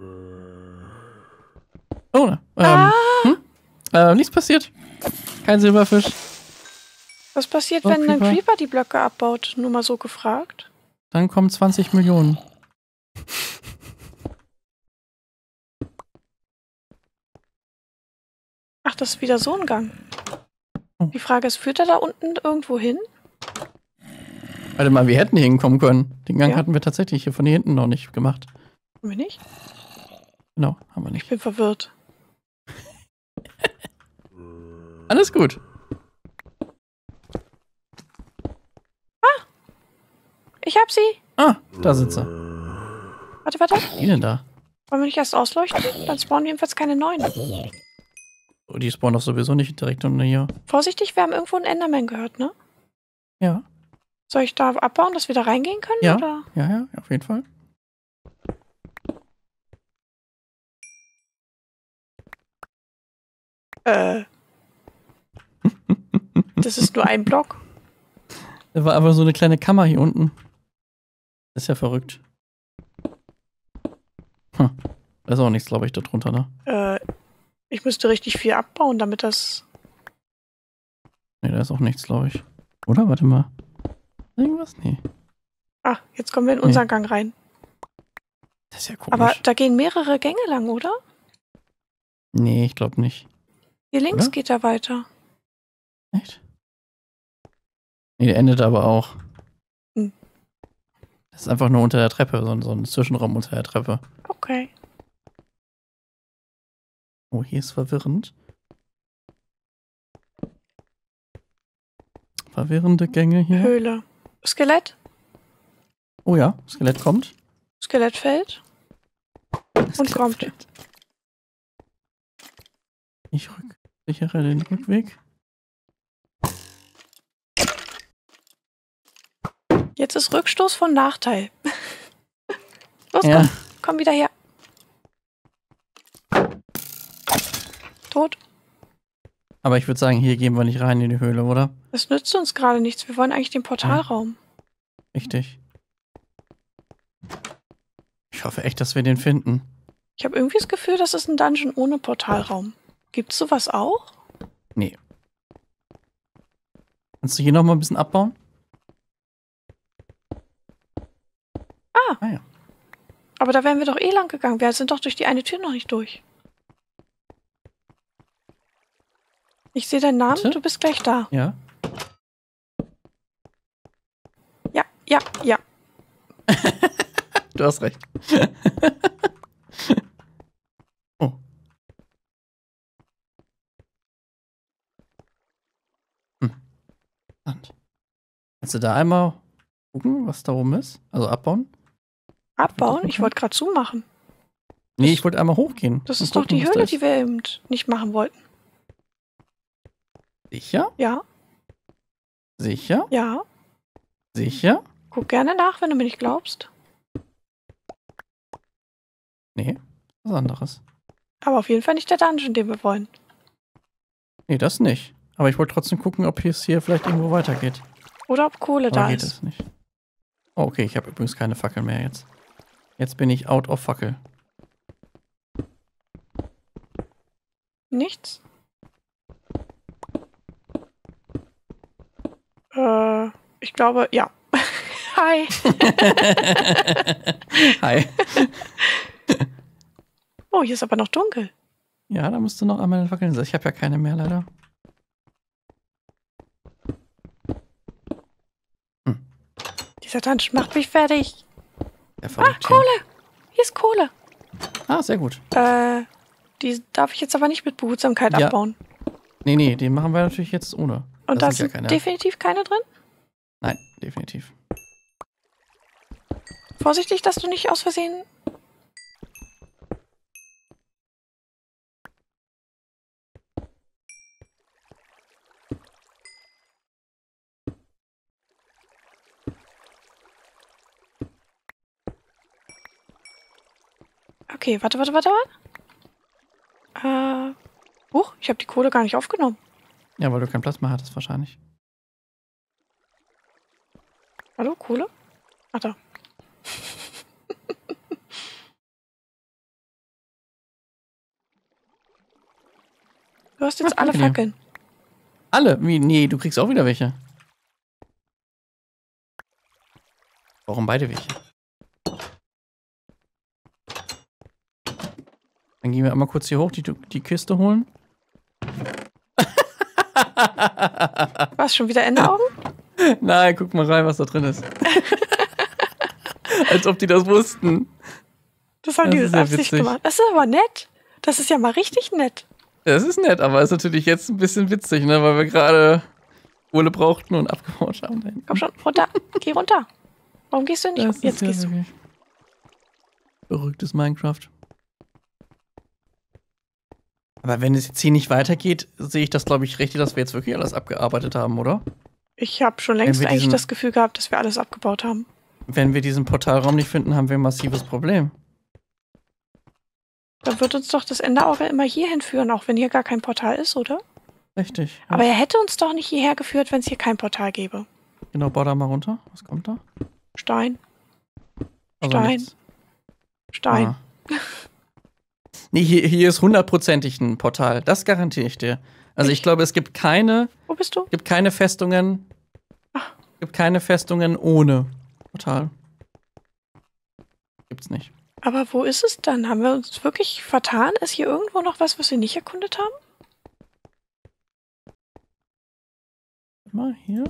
[SPEAKER 2] Oh, ne. Ähm,
[SPEAKER 1] Ah!
[SPEAKER 2] hm? äh, nichts passiert. Kein Silberfisch.
[SPEAKER 1] Was passiert,
[SPEAKER 2] Oh,
[SPEAKER 1] wenn ein
[SPEAKER 2] Creeper.
[SPEAKER 1] Creeper die Blöcke abbaut? Nur mal so gefragt.
[SPEAKER 2] Dann kommen zwanzig Millionen.
[SPEAKER 1] Ach, das ist wieder so ein Gang.
[SPEAKER 2] Oh.
[SPEAKER 1] Die Frage ist, führt er da unten irgendwo hin?
[SPEAKER 2] Warte mal, wir hätten hier hinkommen können. Den Gang
[SPEAKER 1] Ja.
[SPEAKER 2] hatten wir tatsächlich hier von hier hinten noch nicht gemacht.
[SPEAKER 1] Haben wir nicht?
[SPEAKER 2] Genau, haben wir
[SPEAKER 1] Ich
[SPEAKER 2] nicht.
[SPEAKER 1] bin verwirrt.
[SPEAKER 2] Alles gut.
[SPEAKER 1] Ich hab sie.
[SPEAKER 2] Ah, da sind sie.
[SPEAKER 1] Warte, warte.
[SPEAKER 2] Was ist die denn da?
[SPEAKER 1] Wollen wir nicht erst ausleuchten? Dann spawnen jedenfalls keine neuen.
[SPEAKER 2] Oh, die spawnen doch sowieso nicht direkt unten hier.
[SPEAKER 1] Vorsichtig, wir haben irgendwo einen Enderman gehört, ne?
[SPEAKER 2] Ja.
[SPEAKER 1] Soll ich da abbauen, dass wir da reingehen können?
[SPEAKER 2] Ja.
[SPEAKER 1] Oder?
[SPEAKER 2] Ja, ja, auf jeden Fall.
[SPEAKER 1] Äh. Das ist nur ein Block.
[SPEAKER 2] Da war aber so eine kleine Kammer hier unten. Das ist ja verrückt. Hm. Da ist auch nichts, glaube ich, da drunter, ne?
[SPEAKER 1] Äh, ich müsste richtig viel abbauen, damit das...
[SPEAKER 2] Ne, da ist auch nichts, glaube ich. Oder? Warte mal. Irgendwas? Nee.
[SPEAKER 1] Ah, jetzt kommen wir in
[SPEAKER 2] Nee.
[SPEAKER 1] unseren Gang rein.
[SPEAKER 2] Das ist ja komisch.
[SPEAKER 1] Aber da gehen mehrere Gänge lang, oder?
[SPEAKER 2] Nee, ich glaube nicht.
[SPEAKER 1] Hier links
[SPEAKER 2] Oder?
[SPEAKER 1] geht er weiter.
[SPEAKER 2] Echt? Nee, der endet aber auch.
[SPEAKER 1] Hm.
[SPEAKER 2] Das ist einfach nur unter der Treppe, so, ein- so ein Zwischenraum unter der Treppe.
[SPEAKER 1] Okay.
[SPEAKER 2] Oh, hier ist verwirrend. Verwirrende Gänge hier.
[SPEAKER 1] Höhle. Skelett.
[SPEAKER 2] Oh ja, Skelett kommt.
[SPEAKER 1] Skelett fällt.
[SPEAKER 2] Skelett
[SPEAKER 1] kommt.
[SPEAKER 2] fällt. Ich rück, sichere den Rückweg.
[SPEAKER 1] Jetzt ist Rückstoß von Nachteil. Los,
[SPEAKER 2] Ja.
[SPEAKER 1] komm. Komm wieder her. Tot.
[SPEAKER 2] Aber ich würde sagen, hier gehen wir nicht rein in die Höhle, oder?
[SPEAKER 1] Das nützt uns gerade nichts. Wir wollen eigentlich den Portalraum.
[SPEAKER 2] Richtig. Ich hoffe echt, dass wir den finden.
[SPEAKER 1] Ich habe irgendwie das Gefühl, das ist ein Dungeon ohne Portalraum. Gibt's sowas auch?
[SPEAKER 2] Nee. Kannst du hier noch mal ein bisschen abbauen?
[SPEAKER 1] Ah.
[SPEAKER 2] Ah ja.
[SPEAKER 1] Aber da wären wir doch eh lang gegangen. Wir sind doch durch die eine Tür noch nicht durch. Ich sehe deinen Namen,
[SPEAKER 2] Warte.
[SPEAKER 1] du bist gleich da.
[SPEAKER 2] Ja.
[SPEAKER 1] Ja, ja, ja.
[SPEAKER 2] Du hast recht. Oh. Hm. Spannend. Kannst du da einmal gucken, was da oben ist? Also abbauen?
[SPEAKER 1] Abbauen? Ich wollte gerade zumachen.
[SPEAKER 2] Nee, ich wollte einmal hochgehen.
[SPEAKER 1] Das
[SPEAKER 2] und
[SPEAKER 1] ist doch
[SPEAKER 2] gucken,
[SPEAKER 1] die
[SPEAKER 2] was da
[SPEAKER 1] Höhle,
[SPEAKER 2] ist.
[SPEAKER 1] die wir eben nicht machen wollten.
[SPEAKER 2] Sicher?
[SPEAKER 1] Ja,
[SPEAKER 2] Sicher?
[SPEAKER 1] ja.
[SPEAKER 2] Sicher?
[SPEAKER 1] Guck gerne nach, wenn du mir nicht glaubst.
[SPEAKER 2] Nee, was anderes.
[SPEAKER 1] Aber auf jeden Fall nicht der Dungeon, den wir wollen.
[SPEAKER 2] Nee, das nicht. Aber ich wollte trotzdem gucken, ob es hier vielleicht irgendwo weitergeht.
[SPEAKER 1] Oder ob Kohle
[SPEAKER 2] Aber
[SPEAKER 1] da
[SPEAKER 2] geht
[SPEAKER 1] ist.
[SPEAKER 2] es nicht. Oh, okay, ich habe übrigens keine Fackel mehr jetzt. Jetzt bin ich out of Fackel.
[SPEAKER 1] Nichts? Äh, ich glaube, ja. Hi.
[SPEAKER 2] Hi.
[SPEAKER 1] Oh, hier ist aber noch dunkel.
[SPEAKER 2] Ja, da musst du noch einmal eine Fackel hinsetzen. Ich habe ja keine mehr, leider. Hm.
[SPEAKER 1] Dieser Dungeon macht mich fertig.
[SPEAKER 2] Der
[SPEAKER 1] Ah,
[SPEAKER 2] verrückt
[SPEAKER 1] Kohle. Hier ist Kohle.
[SPEAKER 2] hier. Ah, sehr gut.
[SPEAKER 1] Äh, die darf ich jetzt aber nicht mit Behutsamkeit
[SPEAKER 2] Ja.
[SPEAKER 1] abbauen.
[SPEAKER 2] Nee, nee, den machen wir natürlich jetzt ohne.
[SPEAKER 1] Und da
[SPEAKER 2] sind ja
[SPEAKER 1] sind
[SPEAKER 2] keine.
[SPEAKER 1] definitiv keine drin?
[SPEAKER 2] Nein, definitiv.
[SPEAKER 1] Vorsichtig, dass du nicht aus Versehen... Okay, warte, warte, warte, warte. Äh, huch, ich habe die Kohle gar nicht aufgenommen.
[SPEAKER 2] Ja, weil du keinen Platz mehr hattest, wahrscheinlich.
[SPEAKER 1] Hallo, Kohle? Ach da. Du hast jetzt
[SPEAKER 2] Ah,
[SPEAKER 1] alle
[SPEAKER 2] danke dir.
[SPEAKER 1] Fackeln.
[SPEAKER 2] Alle? Wie? Nee, du kriegst auch wieder welche. Warum beide welche? Dann gehen wir einmal kurz hier hoch, die, die Kiste holen.
[SPEAKER 1] Was, schon wieder Enderaugen?
[SPEAKER 2] Nein, guck mal rein, was da drin ist. Als ob die das wussten.
[SPEAKER 1] Das haben
[SPEAKER 2] Das
[SPEAKER 1] die
[SPEAKER 2] ist
[SPEAKER 1] mit
[SPEAKER 2] ja
[SPEAKER 1] Absicht
[SPEAKER 2] witzig.
[SPEAKER 1] gemacht. Das ist aber nett. Das ist ja mal richtig nett.
[SPEAKER 2] Das ist nett, aber ist natürlich jetzt ein bisschen witzig, ne? Weil wir gerade Kohle brauchten und abgebaut haben. Da hinten.
[SPEAKER 1] Komm schon, runter. Geh runter. Warum gehst du nicht?
[SPEAKER 2] Das ist
[SPEAKER 1] Jetzt
[SPEAKER 2] ja
[SPEAKER 1] gehst du.
[SPEAKER 2] wirklich verrücktes Minecraft. Aber wenn es jetzt hier nicht weitergeht, sehe ich das, glaube ich, richtig, dass wir jetzt wirklich alles abgearbeitet haben, oder?
[SPEAKER 1] Ich habe schon längst
[SPEAKER 2] wir
[SPEAKER 1] eigentlich
[SPEAKER 2] diesen-
[SPEAKER 1] das Gefühl gehabt, dass wir alles abgebaut haben.
[SPEAKER 2] Wenn wir diesen Portalraum nicht finden, haben wir ein massives Problem.
[SPEAKER 1] Dann wird uns doch das Enderauge immer hierhin führen, auch wenn hier gar kein Portal ist, oder?
[SPEAKER 2] Richtig. Ja.
[SPEAKER 1] Aber er hätte uns doch nicht hierher geführt, wenn es hier kein Portal gäbe.
[SPEAKER 2] Genau, bau da mal runter. Was kommt da?
[SPEAKER 1] Stein,
[SPEAKER 2] Also
[SPEAKER 1] Stein.
[SPEAKER 2] nichts.
[SPEAKER 1] Stein.
[SPEAKER 2] Ah. Nee, hier, hier ist hundertprozentig ein Portal. Das garantiere ich dir. Also ich glaube, es gibt keine,
[SPEAKER 1] Wo bist du?
[SPEAKER 2] gibt keine Festungen,
[SPEAKER 1] Ach.
[SPEAKER 2] gibt keine Festungen ohne Portal. Gibt's nicht.
[SPEAKER 1] Aber wo ist es dann? Haben wir uns wirklich vertan? Ist hier irgendwo noch was, was wir nicht erkundet haben?
[SPEAKER 2] Warte mal, hier.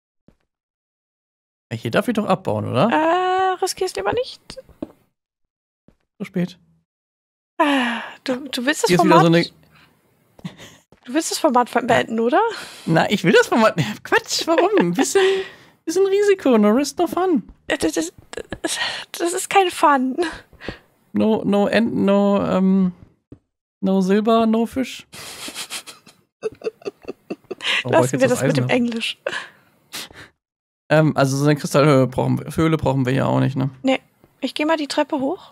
[SPEAKER 2] Ja, hier darf ich doch abbauen, oder?
[SPEAKER 1] Äh, riskierst lieber nicht.
[SPEAKER 2] So spät.
[SPEAKER 1] Ah, du, du willst das
[SPEAKER 2] Hier ist wieder
[SPEAKER 1] Format.
[SPEAKER 2] so eine.
[SPEAKER 1] Du willst das Format beenden, oder?
[SPEAKER 2] Na, ich will das Format. Quatsch, warum? Ein bisschen, bisschen Risiko. No risk, no fun.
[SPEAKER 1] Das, das, das, das ist kein Fun.
[SPEAKER 2] No, no end, no, ähm, no Silber, no Fisch. Oh,
[SPEAKER 1] Lassen wir das mit dem
[SPEAKER 2] Eisen
[SPEAKER 1] Englisch.
[SPEAKER 2] Ähm, also so eine Kristallhöhle brauchen wir, Höhle brauchen wir ja auch nicht, ne?
[SPEAKER 1] Ich gehe mal die Treppe hoch.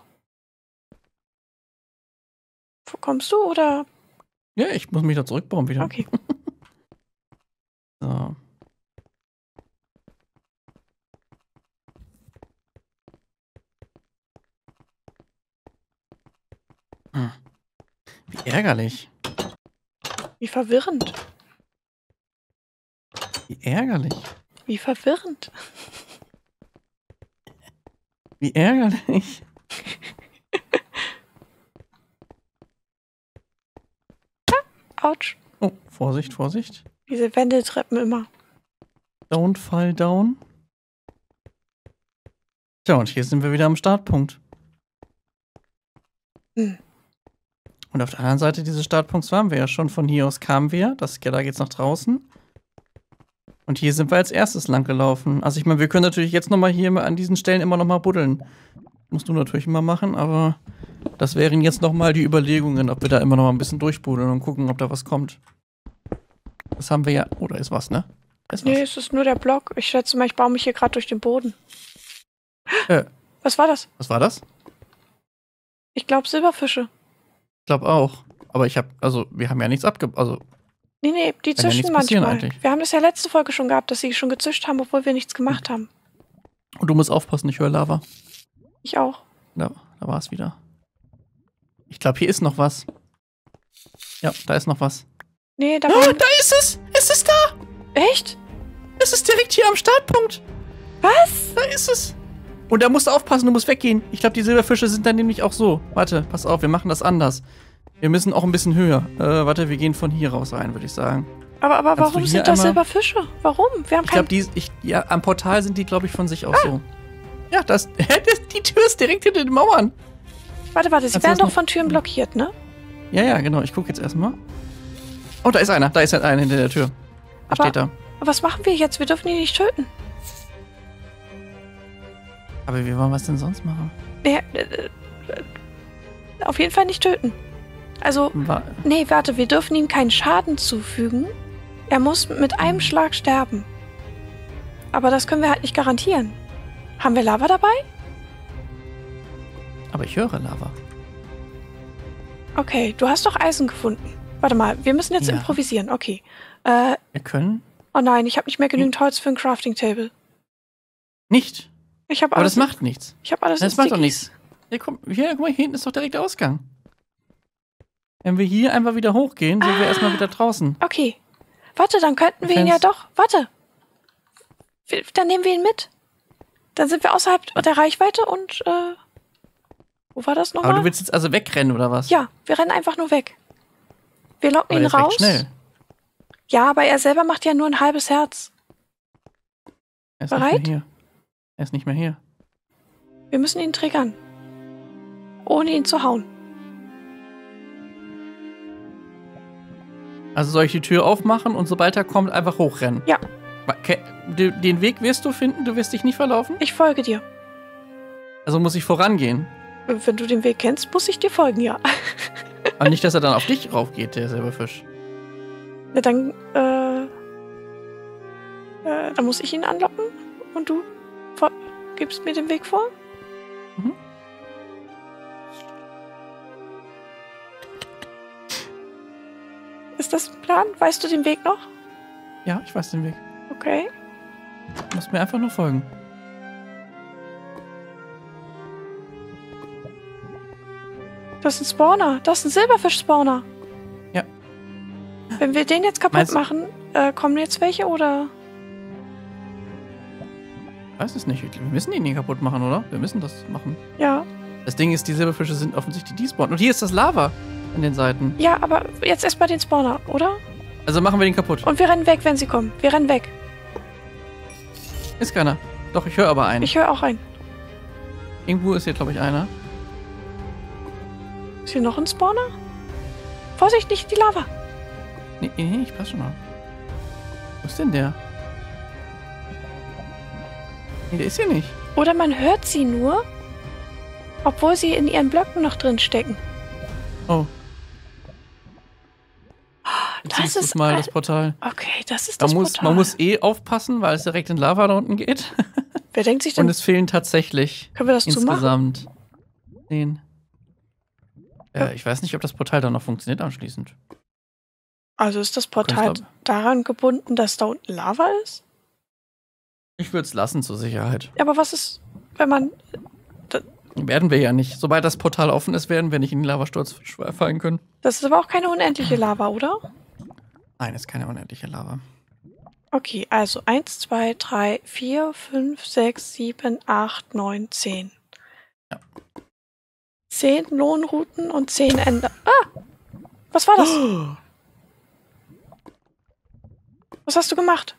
[SPEAKER 1] Wo kommst du, oder?
[SPEAKER 2] Ja, ich muss mich da zurückbauen wieder.
[SPEAKER 1] Okay.
[SPEAKER 2] So. Hm. Wie ärgerlich.
[SPEAKER 1] Wie verwirrend.
[SPEAKER 2] Wie ärgerlich.
[SPEAKER 1] Wie verwirrend.
[SPEAKER 2] Wie ärgerlich.
[SPEAKER 1] Autsch.
[SPEAKER 2] Oh, Vorsicht, Vorsicht.
[SPEAKER 1] Diese Wendeltreppen immer.
[SPEAKER 2] Don't fall down. Tja, und hier sind wir wieder am Startpunkt.
[SPEAKER 1] Hm.
[SPEAKER 2] Und auf der anderen Seite dieses Startpunkts waren wir ja schon. Von hier aus kamen wir. Das, ja, da geht's nach draußen. Und hier sind wir als erstes lang gelaufen. Also ich meine, wir können natürlich jetzt noch mal hier an diesen Stellen immer noch mal buddeln. Musst du natürlich immer machen, aber das wären jetzt noch mal die Überlegungen, ob wir da immer noch mal ein bisschen durchbuddeln und gucken, ob da was kommt. Das haben wir ja. Oh, da ist was, ne? Da ist was.
[SPEAKER 1] Nee, es ist nur der Block. Ich schätze mal, ich baue mich hier gerade durch den Boden.
[SPEAKER 2] Äh,
[SPEAKER 1] Was war das?
[SPEAKER 2] was war das?
[SPEAKER 1] Ich glaube Silberfische.
[SPEAKER 2] Ich glaube auch. Aber ich habe, also wir haben ja nichts abge... Also,
[SPEAKER 1] Nee, nee, die
[SPEAKER 2] Kann ja
[SPEAKER 1] zischen
[SPEAKER 2] nichts passieren
[SPEAKER 1] manchmal.
[SPEAKER 2] eigentlich.
[SPEAKER 1] Wir haben das ja letzte Folge schon gehabt, dass sie schon gezischt haben, obwohl wir nichts gemacht haben.
[SPEAKER 2] und du musst aufpassen, ich höre Lava.
[SPEAKER 1] Ich auch.
[SPEAKER 2] Da, da war es wieder. Ich glaube, hier ist noch was. Ja, da ist noch was.
[SPEAKER 1] Nee, da
[SPEAKER 2] Ah,
[SPEAKER 1] war...
[SPEAKER 2] da ist es! Es ist da!
[SPEAKER 1] Echt?
[SPEAKER 2] Es ist direkt hier am Startpunkt.
[SPEAKER 1] Was?
[SPEAKER 2] Da ist es. Und da musst du aufpassen, du musst weggehen. Ich glaube, die Silberfische sind dann nämlich auch so. Warte, pass auf, wir machen das anders. Wir müssen auch ein bisschen höher. Äh, warte, wir gehen von hier raus rein, würde ich sagen.
[SPEAKER 1] Aber, aber
[SPEAKER 2] Kannst du
[SPEAKER 1] warum
[SPEAKER 2] hier
[SPEAKER 1] sind das
[SPEAKER 2] einmal-
[SPEAKER 1] Silberfische? Warum? Wir haben
[SPEAKER 2] Ich
[SPEAKER 1] kein...
[SPEAKER 2] glaube, die, ich, ja, am Portal sind die, glaube ich, von sich aus so. Ja, das, die Tür ist direkt hinter den Mauern.
[SPEAKER 1] Warte, warte, sie
[SPEAKER 2] Kannst du
[SPEAKER 1] werden
[SPEAKER 2] das
[SPEAKER 1] doch
[SPEAKER 2] noch-
[SPEAKER 1] von Türen blockiert, ne?
[SPEAKER 2] Ja, ja, genau. Ich gucke jetzt erstmal. Oh, da ist einer. Da ist halt einer hinter der Tür. Da
[SPEAKER 1] Aber-
[SPEAKER 2] steht da.
[SPEAKER 1] Aber was machen wir jetzt? Wir dürfen die nicht töten.
[SPEAKER 2] Aber wie wollen wir es denn sonst machen?
[SPEAKER 1] Nee, äh, äh, auf jeden Fall nicht töten. Also,
[SPEAKER 2] Wa-
[SPEAKER 1] nee, warte, wir dürfen ihm keinen Schaden zufügen. Er muss mit einem Schlag sterben. Aber das können wir halt nicht garantieren. Haben wir Lava dabei?
[SPEAKER 2] Aber ich höre Lava.
[SPEAKER 1] Okay, du hast doch Eisen gefunden. Warte mal, wir müssen jetzt
[SPEAKER 2] Ja.
[SPEAKER 1] improvisieren. Okay. Äh,
[SPEAKER 2] Wir können
[SPEAKER 1] oh nein, ich habe nicht mehr genügend Holz für ein Crafting Table.
[SPEAKER 2] nicht.
[SPEAKER 1] Ich habe
[SPEAKER 2] Aber
[SPEAKER 1] alles.
[SPEAKER 2] das macht nichts.
[SPEAKER 1] Ich habe alles.
[SPEAKER 2] Das
[SPEAKER 1] in
[SPEAKER 2] macht doch
[SPEAKER 1] Stickies.
[SPEAKER 2] nichts. Hier, guck, hier, guck mal, hier hinten ist doch direkt der Ausgang. Wenn wir hier einfach wieder hochgehen, sind ah. wir erstmal wieder draußen.
[SPEAKER 1] Okay. Warte, dann könnten wir ihn ja doch. Warte. Dann nehmen wir ihn mit. Dann sind wir außerhalb der Reichweite und, äh, wo war das nochmal?
[SPEAKER 2] Aber du willst jetzt also wegrennen, oder was?
[SPEAKER 1] Ja, wir rennen einfach nur weg. Wir locken ihn raus.
[SPEAKER 2] Schnell.
[SPEAKER 1] Ja, aber er selber macht ja nur ein halbes Herz.
[SPEAKER 2] Er ist
[SPEAKER 1] Bereit?
[SPEAKER 2] nicht mehr hier. Er ist nicht mehr hier.
[SPEAKER 1] Wir müssen ihn triggern. Ohne ihn zu hauen.
[SPEAKER 2] Also soll ich die Tür aufmachen und sobald er kommt, einfach hochrennen?
[SPEAKER 1] Ja.
[SPEAKER 2] Den Weg wirst du finden? Du wirst dich nicht verlaufen?
[SPEAKER 1] Ich folge dir.
[SPEAKER 2] Also muss ich vorangehen?
[SPEAKER 1] Wenn du den Weg kennst, muss ich dir folgen, ja.
[SPEAKER 2] Aber nicht, dass er dann auf dich raufgeht, der Silberfisch.
[SPEAKER 1] Na dann, äh, äh, dann muss ich ihn anlocken und du gibst mir den Weg vor? Mhm. Ist das ein Plan? Weißt du den Weg noch?
[SPEAKER 2] Ja, ich weiß den Weg.
[SPEAKER 1] Okay.
[SPEAKER 2] Du musst mir einfach nur folgen.
[SPEAKER 1] Das ist ein Spawner. Das ist ein Silberfisch-Spawner.
[SPEAKER 2] Ja.
[SPEAKER 1] Wenn wir den jetzt kaputt Meinst machen, äh, kommen jetzt welche oder?
[SPEAKER 2] Ich weiß es nicht. Wir müssen ihn nicht kaputt machen, oder? Wir müssen das machen.
[SPEAKER 1] Ja.
[SPEAKER 2] Das Ding ist, die Silberfische sind offensichtlich despawned. Und hier ist das Lava an den Seiten.
[SPEAKER 1] Ja, aber jetzt erstmal den Spawner, oder?
[SPEAKER 2] Also machen wir den kaputt.
[SPEAKER 1] Und wir rennen weg, wenn sie kommen. Wir rennen weg.
[SPEAKER 2] Ist keiner. Doch, ich höre aber einen.
[SPEAKER 1] Ich höre auch einen.
[SPEAKER 2] Irgendwo ist hier, glaube ich, einer.
[SPEAKER 1] Ist hier noch ein Spawner? Vorsicht, nicht die Lava.
[SPEAKER 2] Nee, nee, ich pass schon auf. Wo ist denn der? Nee, der ist hier nicht.
[SPEAKER 1] Oder man hört sie nur, obwohl sie in ihren Blöcken noch drin stecken.
[SPEAKER 2] Oh.
[SPEAKER 1] Jetzt das ist
[SPEAKER 2] mal das Portal.
[SPEAKER 1] Okay, das ist das
[SPEAKER 2] man muss,
[SPEAKER 1] Portal.
[SPEAKER 2] Man muss eh aufpassen, weil es direkt in Lava da unten geht.
[SPEAKER 1] Wer denkt sich denn?
[SPEAKER 2] Und es fehlen tatsächlich
[SPEAKER 1] können wir das
[SPEAKER 2] insgesamt zehn. Ja. Äh, ich weiß nicht, ob das Portal dann noch funktioniert anschließend.
[SPEAKER 1] Also ist das Portal daran gebunden, dass da unten Lava ist?
[SPEAKER 2] Ich würde es lassen zur Sicherheit.
[SPEAKER 1] Aber was ist, wenn man...
[SPEAKER 2] Werden wir ja nicht. Sobald das Portal offen ist, werden wir nicht in den Lavasturz fallen können.
[SPEAKER 1] Das ist aber auch keine unendliche Lava, oder?
[SPEAKER 2] Nein, ist keine unendliche Lava.
[SPEAKER 1] Okay, also eins, zwei, drei, vier, fünf, sechs, sieben, acht, neun, zehn.
[SPEAKER 2] Ja.
[SPEAKER 1] zehn Lohnrouten und zehn Ender. Ah! Was war das?
[SPEAKER 2] Oh.
[SPEAKER 1] Was hast du gemacht?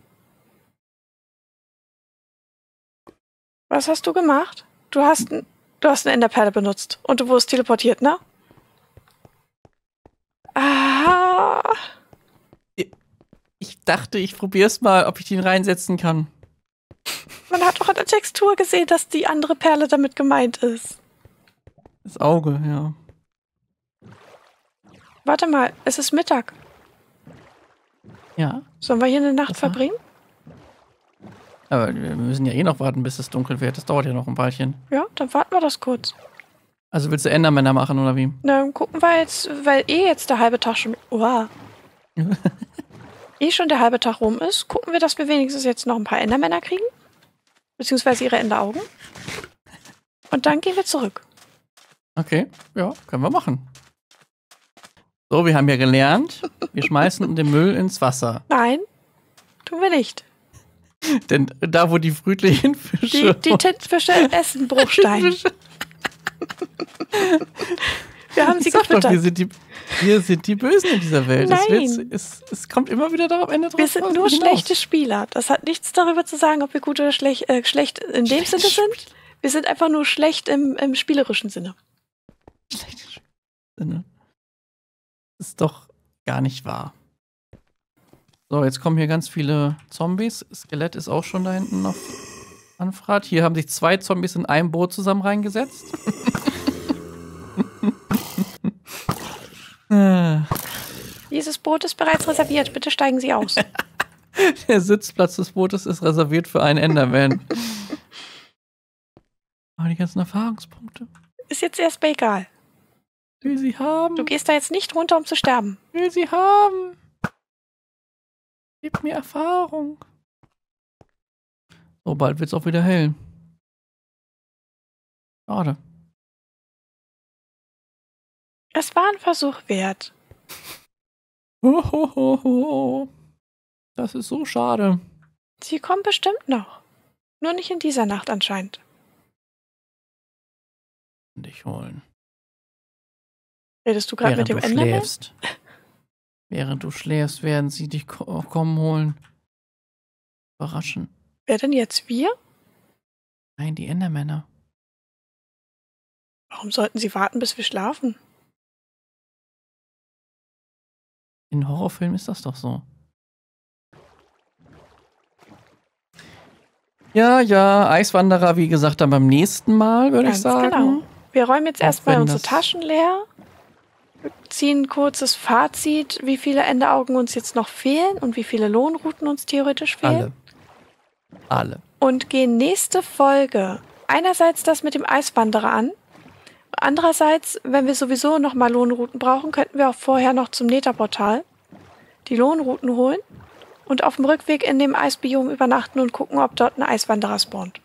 [SPEAKER 1] Was hast du gemacht? Du hast, du hast eine Enderperle benutzt und du wurdest teleportiert, ne? Ah.
[SPEAKER 2] Ich dachte, ich probier's mal, ob ich den reinsetzen kann.
[SPEAKER 1] Man hat doch an der Textur gesehen, dass die andere Perle damit gemeint ist.
[SPEAKER 2] Das Auge, ja.
[SPEAKER 1] Warte mal, es ist Mittag.
[SPEAKER 2] Ja.
[SPEAKER 1] Sollen wir hier eine Nacht verbringen?
[SPEAKER 2] Aber wir müssen ja eh noch warten, bis es dunkel wird. Das dauert ja noch ein Weilchen.
[SPEAKER 1] Ja, dann warten wir das kurz.
[SPEAKER 2] Also willst du Endermänner machen, oder wie?
[SPEAKER 1] Na, dann gucken wir jetzt, weil eh jetzt der halbe Tag schon... Wow. eh schon der halbe Tag rum ist, gucken wir, dass wir wenigstens jetzt noch ein paar Endermänner kriegen. Beziehungsweise ihre Enderaugen. Und dann gehen wir zurück.
[SPEAKER 2] Okay, ja, können wir machen. So, wir haben ja gelernt, wir schmeißen den Müll ins Wasser.
[SPEAKER 1] Nein, tun wir nicht.
[SPEAKER 2] Denn da, wo die friedlichen Fische...
[SPEAKER 1] Die, die Tintenfische essen Bruchstein. Wir haben sie gefüttert.
[SPEAKER 2] Doch, wir, sind die, wir sind die Bösen in dieser Welt.
[SPEAKER 1] Nein.
[SPEAKER 2] Es, wird, es, es kommt immer wieder darauf Ende drauf.
[SPEAKER 1] Wir sind nur
[SPEAKER 2] hinaus.
[SPEAKER 1] schlechte Spieler. Das hat nichts darüber zu sagen, ob wir gut oder schlecht, äh, schlecht in dem Sinne sind. Wir sind einfach nur schlecht im, im spielerischen Sinne.
[SPEAKER 2] Schlecht im Sinne. Das ist doch gar nicht wahr. So, jetzt kommen hier ganz viele Zombies. Skelett ist auch schon da hinten noch anfragt. Hier haben sich zwei Zombies in einem Boot zusammen reingesetzt.
[SPEAKER 1] Dieses Boot ist bereits reserviert. Bitte steigen Sie aus.
[SPEAKER 2] Der Sitzplatz des Bootes ist reserviert für einen Enderman. Aber die ganzen Erfahrungspunkte.
[SPEAKER 1] Ist jetzt erstmal egal.
[SPEAKER 2] Will sie haben.
[SPEAKER 1] Du gehst da jetzt nicht runter, um zu sterben.
[SPEAKER 2] Will sie haben. Gib mir Erfahrung. So, bald wird's auch wieder hell. Schade.
[SPEAKER 1] Es war ein Versuch wert.
[SPEAKER 2] Hohoho. Das ist so schade.
[SPEAKER 1] Sie kommen bestimmt noch. Nur nicht in dieser Nacht anscheinend.
[SPEAKER 2] Dich holen.
[SPEAKER 1] Redest du gerade mit dem
[SPEAKER 2] du
[SPEAKER 1] Enderman?
[SPEAKER 2] Schläfst. Während du schläfst, werden sie dich ko- kommen holen. Überraschen.
[SPEAKER 1] Wer denn jetzt? Wir?
[SPEAKER 2] Nein, die Endermänner.
[SPEAKER 1] Warum sollten sie warten, bis wir schlafen?
[SPEAKER 2] In Horrorfilmen ist das doch so. Ja, ja, Eiswanderer, wie gesagt, dann beim nächsten Mal, würde ich
[SPEAKER 1] Ganz
[SPEAKER 2] sagen.
[SPEAKER 1] genau. Wir räumen jetzt
[SPEAKER 2] Auch
[SPEAKER 1] erstmal
[SPEAKER 2] wenn
[SPEAKER 1] unsere
[SPEAKER 2] das-
[SPEAKER 1] Taschen leer, ziehen ein kurzes Fazit, wie viele Enderaugen uns jetzt noch fehlen und wie viele Lohnrouten uns theoretisch fehlen.
[SPEAKER 2] Alle. Alle.
[SPEAKER 1] Und gehen nächste Folge einerseits das mit dem Eiswanderer an. Andererseits, wenn wir sowieso noch mal Lohnrouten brauchen, könnten wir auch vorher noch zum Netherportal die Lohnrouten holen und auf dem Rückweg in dem Eisbiom übernachten und gucken, ob dort ein Eiswanderer spawnt.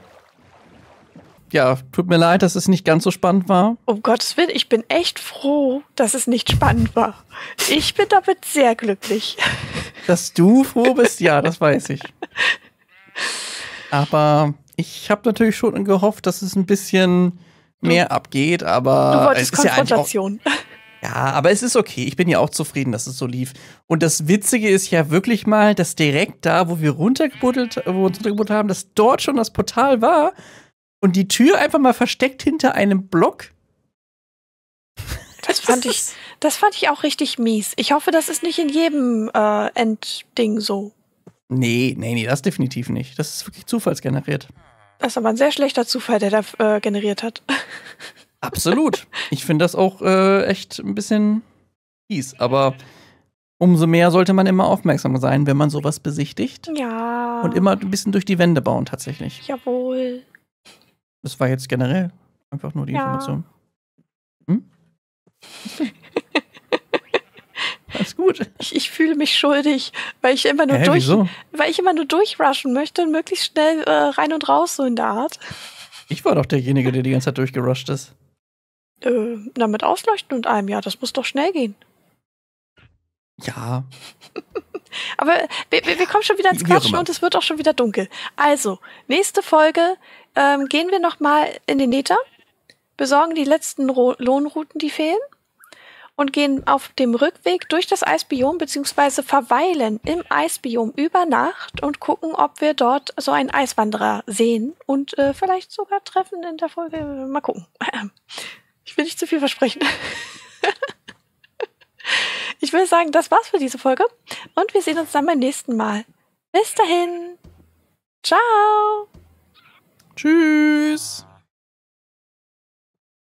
[SPEAKER 2] Ja, tut mir leid, dass es nicht ganz so spannend war.
[SPEAKER 1] Um Gottes Willen, ich bin echt froh, dass es nicht spannend war. Ich bin damit sehr glücklich.
[SPEAKER 2] Dass du froh bist, ja, das weiß ich. Aber ich habe natürlich schon gehofft, dass es ein bisschen mehr abgeht, aber
[SPEAKER 1] Du wolltest
[SPEAKER 2] es ist ja eigentlich auch,
[SPEAKER 1] Konfrontation.
[SPEAKER 2] ja, aber es ist okay. Ich bin ja auch zufrieden, dass es so lief. Und das Witzige ist ja wirklich mal, dass direkt da, wo wir runtergebuddelt, wo wir uns runtergebuddelt haben, dass dort schon das Portal war und die Tür einfach mal versteckt hinter einem Block.
[SPEAKER 1] Das fand ich, das fand ich auch richtig mies. Ich hoffe, das ist nicht in jedem äh, Endding so.
[SPEAKER 2] Nee, nee, nee, das definitiv nicht. Das ist wirklich zufallsgeneriert.
[SPEAKER 1] Das ist aber ein sehr schlechter Zufall, der da äh, generiert hat.
[SPEAKER 2] Absolut. Ich finde das auch äh, echt ein bisschen fies. Aber umso mehr sollte man immer aufmerksam sein, wenn man sowas besichtigt.
[SPEAKER 1] Ja.
[SPEAKER 2] Und immer ein bisschen durch die Wände bauen, tatsächlich.
[SPEAKER 1] Jawohl.
[SPEAKER 2] Das war jetzt generell einfach nur die
[SPEAKER 1] Ja.
[SPEAKER 2] Information. Hm? Alles gut.
[SPEAKER 1] Ich, ich fühle mich schuldig, weil ich immer nur
[SPEAKER 2] Hä,
[SPEAKER 1] durch,
[SPEAKER 2] wieso?
[SPEAKER 1] weil ich immer nur durchrushen möchte und möglichst schnell äh, rein und raus, so in der Art.
[SPEAKER 2] Ich war doch derjenige, der die ganze Zeit durchgerusht ist.
[SPEAKER 1] Äh, na, mit Ausleuchten und allem, ja, das muss doch schnell gehen.
[SPEAKER 2] Ja.
[SPEAKER 1] Aber wir, wir, wir kommen schon wieder ins
[SPEAKER 2] Wie auch
[SPEAKER 1] Quatschen
[SPEAKER 2] immer.
[SPEAKER 1] und es wird auch schon wieder dunkel. Also, nächste Folge ähm, gehen wir nochmal in den Nether, besorgen die letzten Ro- Lohnrouten, die fehlen, und gehen auf dem Rückweg durch das Eisbiom beziehungsweise verweilen im Eisbiom über Nacht und gucken, ob wir dort so einen Eiswanderer sehen und äh, vielleicht sogar treffen in der Folge. Mal gucken. Ich will nicht zu viel versprechen. Ich will sagen, das war's für diese Folge und wir sehen uns dann beim nächsten Mal. Bis dahin. Ciao.
[SPEAKER 2] Tschüss.